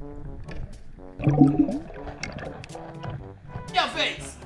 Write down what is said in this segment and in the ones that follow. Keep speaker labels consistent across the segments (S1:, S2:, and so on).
S1: Minha vez!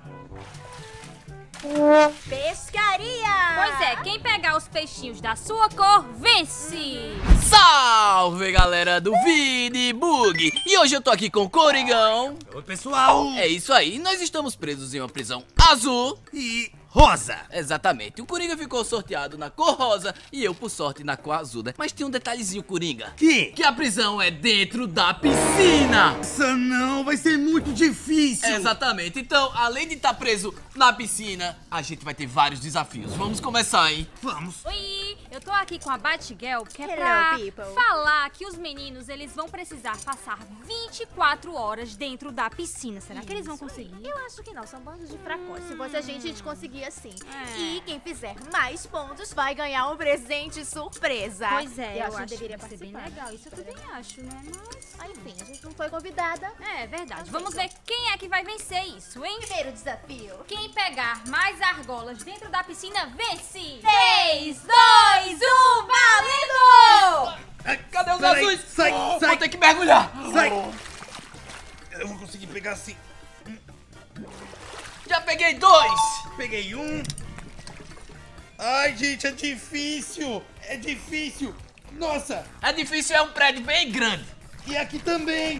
S2: Pescaria!
S3: Pois é, quem pegar os peixinhos da sua cor, vence!
S1: Salve, galera do Vini Bug! E hoje eu tô aqui com o Coringão.
S4: Oi, pessoal!
S1: É isso aí, nós estamos presos em uma prisão azul.
S4: E rosa!
S1: Exatamente, o Coringa ficou sorteado na cor rosa e eu, por sorte, na cor azul, né? Mas tem um detalhezinho, Coringa. Que a prisão é dentro da piscina!
S4: Nossa, não, vai ser muito difícil!
S1: Exatamente, então, além de estar preso na piscina, a gente vai ter vários desafios. Vamos começar, hein?
S4: Vamos!
S3: Oi, eu tô aqui com a Batgirl, que é
S2: Hello,
S3: pra
S2: people.
S3: falar que os meninos, eles vão precisar passar 24 horas dentro da piscina. Será que eles vão conseguir?
S2: Eu acho que não, são bandos de fracões. Se fosse a gente conseguia sim.
S3: É.
S2: E quem fizer mais pontos vai ganhar um presente surpresa.
S3: Pois é, eu
S2: acho
S3: acho
S2: que deveria
S3: que vai ser bem
S2: participar.
S3: legal. Isso eu também acho, né? Mas...
S2: Ah, enfim, a gente não foi convidada.
S3: É verdade. Vamos ver quem é que vai vencer isso, hein?
S2: Primeiro desafio.
S3: Quem pegar mais argolas dentro da piscina, vence! 3, 2, 1, valendo!
S1: Cadê os
S4: Peraí,
S1: azuis?
S4: sai,
S1: Vou
S4: sai.
S1: ter que mergulhar.
S4: Sai! Eu vou conseguir pegar assim.
S1: Já peguei 2.
S4: Peguei um. Ai, gente, é difícil! É difícil! Nossa!
S1: É difícil, é um prédio bem grande.
S4: E aqui também!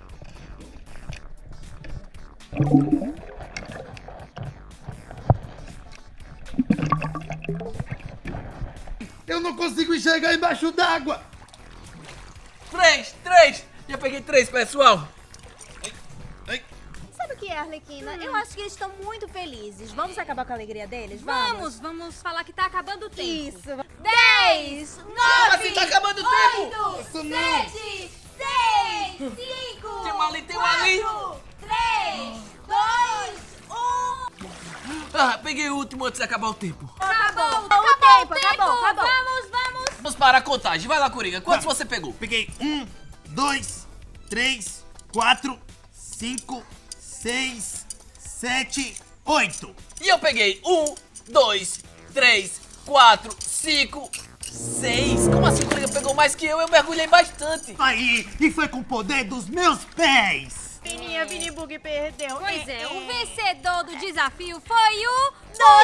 S4: Eu não consigo enxergar embaixo d'água!
S1: 3. Já peguei 3, pessoal.
S4: Ai,
S2: Sabe o que é, Arlequina? Eu acho que eles estão muito felizes. Vamos acabar com a alegria deles?
S3: Vamos falar que tá acabando o tempo.
S2: Isso.
S3: 10, 9,
S1: Assim tá acabando o tempo.
S3: 8,
S4: Nossa, não.
S3: 7, 6, 5,
S1: Tem um ali, tem um ali.
S3: 3, 2, 1.
S1: Ah, peguei o último antes de acabar o tempo.
S3: Acabou
S2: o tempo, acabou.
S3: Vamos.
S1: Vamos parar a contagem. Vai lá, Coringa. Quantos você pegou?
S4: peguei 1, 2, 3, 4, 5, 6, 7, 8.
S1: E eu peguei 1, 2, 3, 4, 5, 6. Como assim, Coringa pegou mais que eu? Eu mergulhei bastante.
S4: Aí, e foi com o poder dos meus pés!
S2: Fininha, Vini Bug perdeu.
S3: Pois é, o vencedor do desafio foi o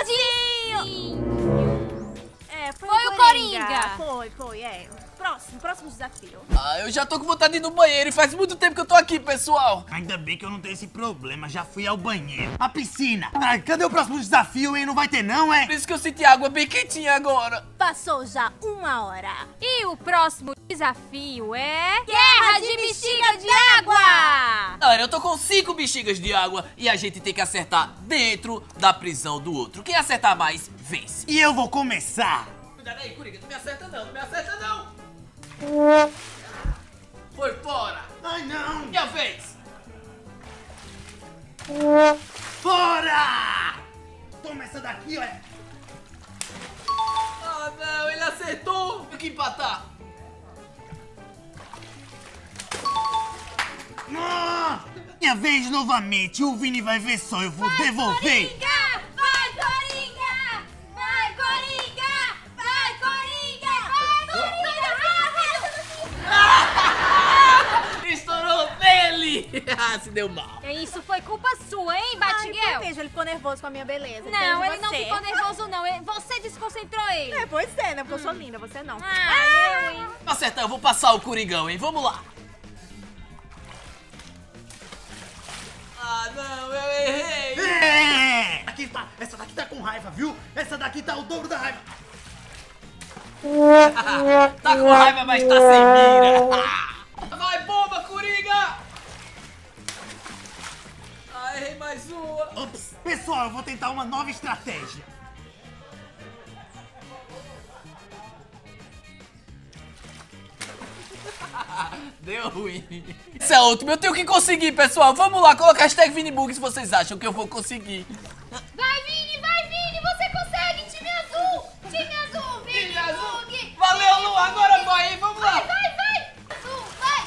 S3: Dodinho.
S2: É, foi
S3: Foi o Coringa.
S2: Foi, é. Próximo desafio.
S1: Ah, eu já tô com vontade de ir no banheiro e faz muito tempo que eu tô aqui, pessoal.
S4: Ainda bem que eu não tenho esse problema, já fui ao banheiro. A piscina! Ai, cadê o próximo desafio, hein? Não vai ter não, é?
S1: Por isso que eu senti água bem quentinha agora.
S2: Passou já 1 hora.
S3: E o próximo desafio é... Guerra de bexiga de água!
S1: Galera, eu tô com 5 bexigas de água e a gente tem que acertar dentro da prisão do outro. Quem acertar mais, vence.
S4: E eu vou começar!
S1: Cuidado aí, Coringa, não me acerta não, Foi fora.
S4: Ai, não!
S1: Minha vez.
S4: Fora! Toma essa daqui, olha!
S1: Ah, não, ele acertou. Tem que empatar.
S4: Ah, minha vez novamente, o Vini vai ver só, eu vou devolver!
S3: Coringa! Vai, Coringa! Vai, Coringa! Vai, Coringa! Vai, Coringa!
S1: Estourou nele. Se deu mal.
S3: Isso foi culpa sua, hein,
S2: Ai,
S3: Batgirl?
S2: vejo, ele ficou nervoso com a minha beleza.
S3: Não,
S2: Vejo
S3: ele não
S2: você.
S3: ficou nervoso, não. Você desconcentrou ele.
S2: É, pois é, né? Porque eu sou linda, você não.
S3: Ah, eu, hein?
S1: Pra acertar, eu vou passar o Coringão, hein? Vamos lá. Ah, não, eu errei.
S4: É! Essa daqui tá com raiva, viu? Essa daqui tá o dobro da raiva!
S1: Tá com raiva, mas tá sem mira. Vai, bomba, Coringa. Ah, errei mais uma.
S4: Ops. Pessoal, eu vou tentar uma nova estratégia.
S1: Deu ruim. Esse é último, eu tenho que conseguir, pessoal. Vamos lá, coloca a hashtag ViniBug se vocês acham que eu vou conseguir.
S3: Vai, Vini, você consegue, time azul! Time azul, Vini
S1: Time azul.
S3: Bug!
S1: Valeu, Lu, agora vai, hein? Vamos lá.
S3: Vai! Azul, vai!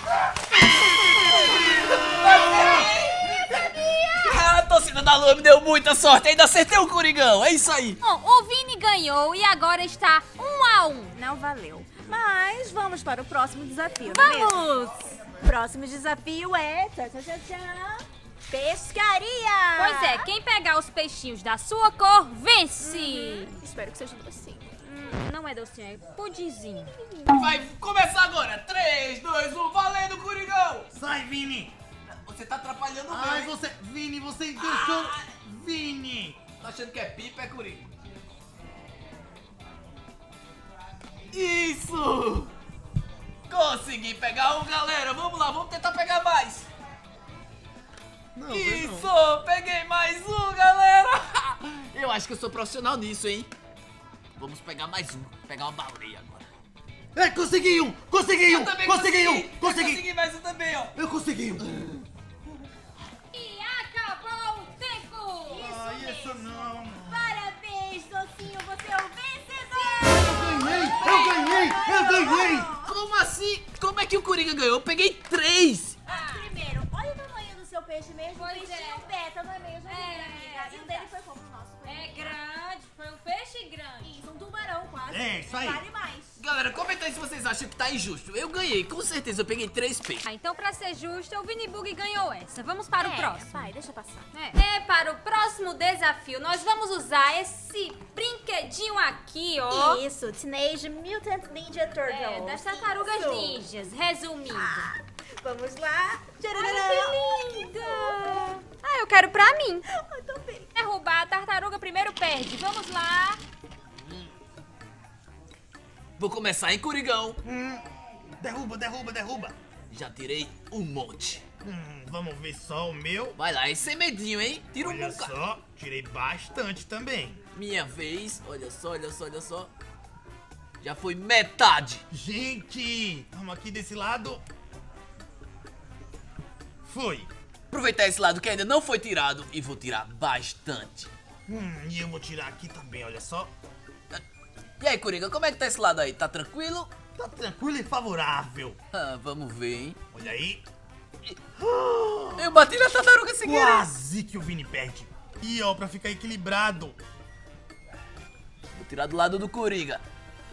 S1: A torcida da Lua me deu muita sorte, ainda acertei o Coringão, é isso aí.
S3: Bom, o Vini ganhou e agora está 1 a 1.
S2: Não valeu. Mas vamos para o próximo desafio, não é mesmo?
S3: Vamos!
S2: Próximo desafio é... pescaria!
S3: Pois é, quem pegar os peixinhos da sua cor, vence!
S2: Espero que seja docinho.
S3: Não é docinho, é pudinzinho.
S1: Vai começar agora. 3, 2, 1, valendo, Coringão!
S4: Sai, Vini!
S1: Você tá atrapalhando o
S4: Ai,
S1: meu.
S4: você... Vini, você deixou... Vini!
S1: Tá achando que é pipa, é Coringa. Isso! Consegui pegar um, galera. Vamos lá, vamos tentar pegar mais.
S4: Não,
S1: Isso! Peguei mais um, galera! Eu acho que eu sou profissional nisso, hein? Vamos pegar mais um. Pegar uma baleia agora.
S4: É, consegui um! Consegui um!
S1: Eu também
S4: Consegui um!
S1: Eu
S4: Consegui!
S1: consegui mais um também, ó.
S4: Eu consegui um!
S3: E acabou o tempo!
S4: Ai, isso não!
S2: Parabéns, docinho, você é o vencedor!
S4: Eu ganhei! Eu ganhei!
S1: Como assim? Como é que o Coringa ganhou? Eu peguei 3!
S2: Primeiro, olha o tamanho do seu peixe mesmo.
S3: Pois
S2: peixinho
S3: é.
S2: beta, não é mesmo?
S3: É,
S2: E o dele foi como o nosso?
S3: É grande, foi um peixe grande.
S2: Isso, um tubarão quase.
S4: É, isso aí.
S2: Vale mais.
S1: Galera, comenta aí se vocês acham que tá injusto. Eu ganhei, com certeza eu peguei 3 peixes.
S3: Então, pra ser justo, o Vini Bug ganhou essa. Vamos para o próximo.
S2: Vai, deixa passar.
S3: Para o próximo desafio, nós vamos usar esse brinquedinho aqui, ó.
S2: Isso, Teenage Mutant Ninja Turtles.
S3: Das tartarugas
S2: Isso.
S3: ninjas, resumindo.
S2: Vamos lá.
S3: Ai, que linda! Ah, eu quero pra mim.
S2: Eu também.
S3: Derrubar a tartaruga primeiro perde. Vamos lá.
S1: Vou começar, hein, Coringão?
S4: Derruba, derruba, derruba!
S1: Já tirei um monte.
S4: Vamos ver só o meu.
S1: Vai lá, e sem medinho, hein? Tira um
S4: Olha
S1: bocado.
S4: só, tirei bastante também.
S1: Minha vez. Olha só, olha só, olha só. Já foi metade.
S4: Gente, vamos aqui desse lado. Foi.
S1: Aproveitar esse lado que ainda não foi tirado e vou tirar bastante.
S4: E eu vou tirar aqui também, olha só.
S1: E aí, Coringa, como é que tá esse lado aí? Tá tranquilo?
S4: Tá tranquilo e favorável.
S1: Ah, vamos ver, hein?
S4: Olha aí.
S1: Eu bati na tartaruga sem querer.
S4: Quase que o Vini perde. E ó, pra ficar equilibrado.
S1: Vou tirar do lado do Coringa.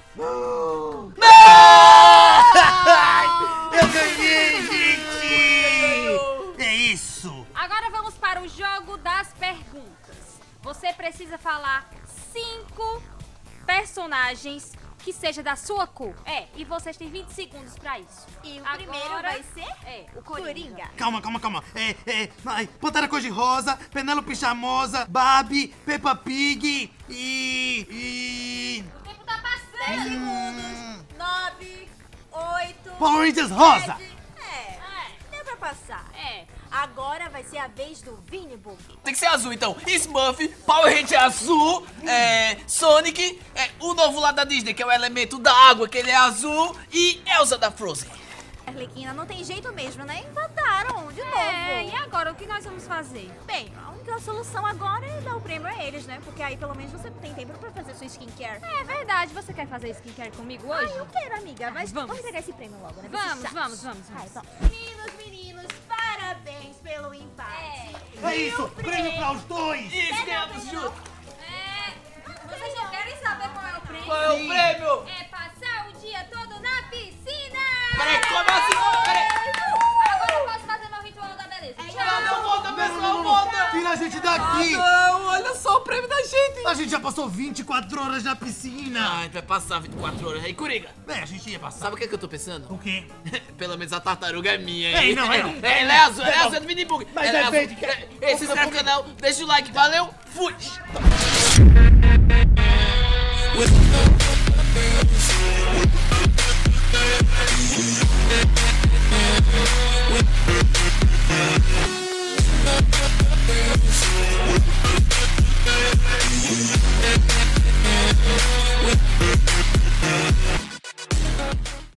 S4: Eu ganhei, gente! É isso.
S3: Agora vamos para o jogo das perguntas. Você precisa falar 5 personagens que seja da sua cor. E vocês têm 20 segundos pra isso.
S2: E o
S3: Agora
S2: primeiro vai ser
S3: o
S2: Coringa.
S4: Calma. Pantera Cor-de-Rosa, Penélope Charmosa, Barbie, Peppa Pig e...
S3: O tempo tá
S2: 10
S3: passando.
S2: segundos. 9, 8...
S4: Power Rangers Rosa.
S2: 7. Deu pra passar.
S3: É.
S2: Agora vai ser a vez do Vini Bug.
S1: Tem que ser azul, então. Smurf, Power Ranger azul, Sonic, o novo lá da Disney, que é o elemento da água, que ele é azul, e Elsa da Frozen.
S2: Arlequina, não tem jeito mesmo, né? Inventaram de novo.
S3: E agora, o que nós vamos fazer?
S2: Bem, a única solução agora é dar o prêmio a eles, né? Porque aí pelo menos você tem tempo pra fazer sua skincare.
S3: É verdade, você quer fazer skincare comigo hoje?
S2: Eu quero, amiga, mas
S3: vamos.
S2: vamos pegar esse prêmio logo, né?
S3: Vamos.
S2: Então, meninos, parabéns pelo empate.
S4: É isso, prêmio pra os dois.
S1: Isso, ganhamos junto.
S3: Vocês não querem saber qual é o prêmio?
S1: Qual é o prêmio?
S3: É passar o dia todo na piscina!
S1: Peraí, como assim? Peraí.
S3: Agora eu posso fazer meu ritual da beleza.
S1: Não, volta, pessoal, volta.
S4: Tira a gente daqui.
S1: Não, olha só o prêmio da gente.
S4: A gente já passou 24 horas na piscina.
S1: Ah, a gente vai passar 24 horas aí, Coringa.
S4: A gente ia passar.
S1: Sabe o que eu tô pensando?
S4: O quê?
S1: Pelo menos a tartaruga é minha, hein?
S4: Ei, não, é não.
S1: Ela é azul, é do Vini Bug.
S4: Mas
S1: Ela
S4: é
S1: azul.
S4: verde.
S1: Ei, se inscreve no canal, deixa o like, valeu, fui!
S5: with